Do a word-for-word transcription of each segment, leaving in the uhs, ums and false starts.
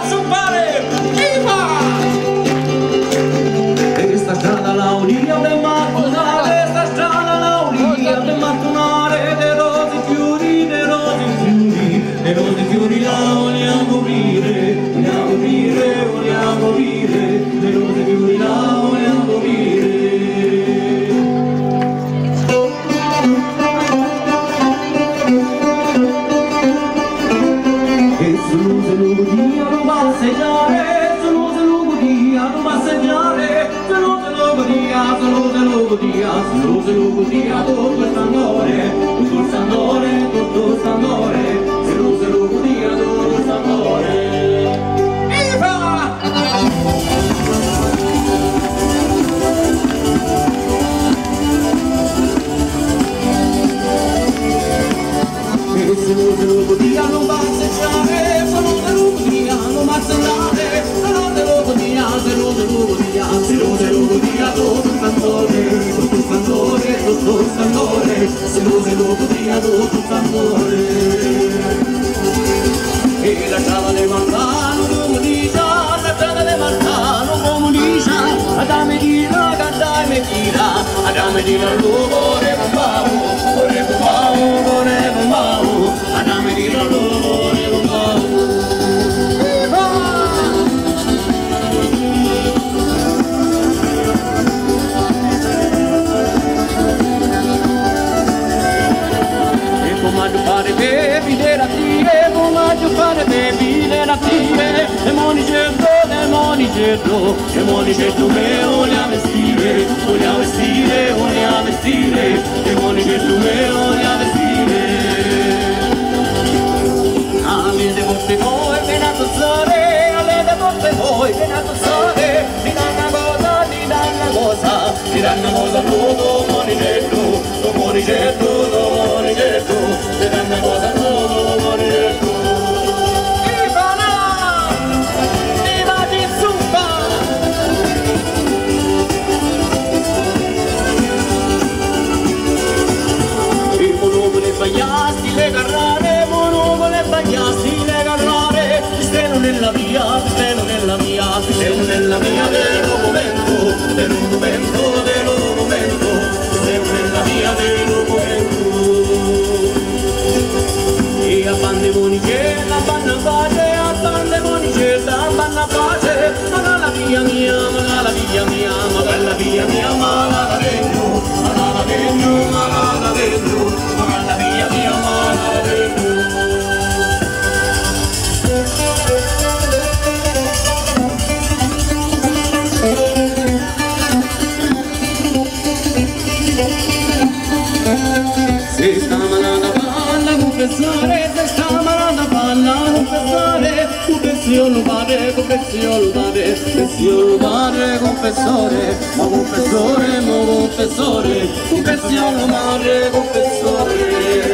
zuppare, viva! E sta strada l'aulia del mattonare, sta strada l'aulia del mattonare, de rose fiori, de rose fiori, de rose fiori la vogliamo vivere, vogliamo vivere, vogliamo vivere, de rose fiori la vogliamo vivere. Se lo godiano passeggiare, se lo se lo godiano passeggiare, se lo se lo godia, se lo se lo godia, se lo se lo godia tutto il standore, tutto il standore, tutto il standore, se lo se lo godia tutto il standore. Viva! E se lo se lo godiano passeggiare, se lo se lo godia tutto il standore, tutto il standore, tutto il standore, se lo se lo godia tutto il standore. E la strada del Martano come dice, la strada del Martano come dice, adame dira, cadame dira, adame dira l'uovo, re bombao, re bombao, re bombao, adame dira l'uovo, re bombao. Fare bevide la tire, formaggio fare bevide la tire, demoni certo, demoni certo, demoni certo me voglio vestire, voglio vestire, voglio vestire, demoni certo me voglio vestire. A me devo per voi, ben a tossare, a me devo per voi, ben a tossare, ti dà una cosa, ti dà una cosa, ti dà una cosa tutto, demoni certo, demoni certo, demoni certo, ti dà una cosa tutto, demoni certo. Viva là! Viva di zuppa! Il monopolo e bagliasti le carrare, monopolo e bagliasti le carrare, steno nella via, steno nella via, steno nella via del documento, del documento, del documento, steno nella via del documento. E a bande monicella, a banda pace, a bande monicella, a banda pace, ma la via mia, ma la via mia, ma la via mia, ma la dentro, ma la dentro, ma la dentro, ma la via mia, ma la dentro. Se sta malata palla, confessare, se sta malata palla, confessare, confessione padre, confessione padre, confessione padre, confessore, ma confessore, ma confessore, confessione madre, confessore.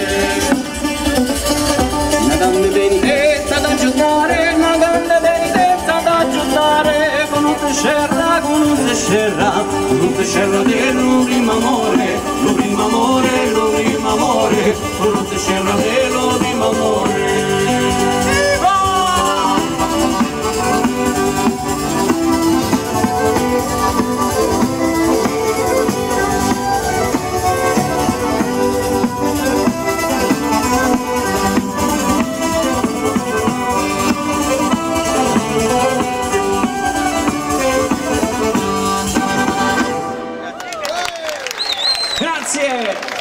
Una grande benedetta da giocare, una grande benedetta da giocare, con un pescerra, con un pescerra, con un pescerra del primo amore, lo primo amore, lo primo amore, con un pescerra del primo amore. Grazie!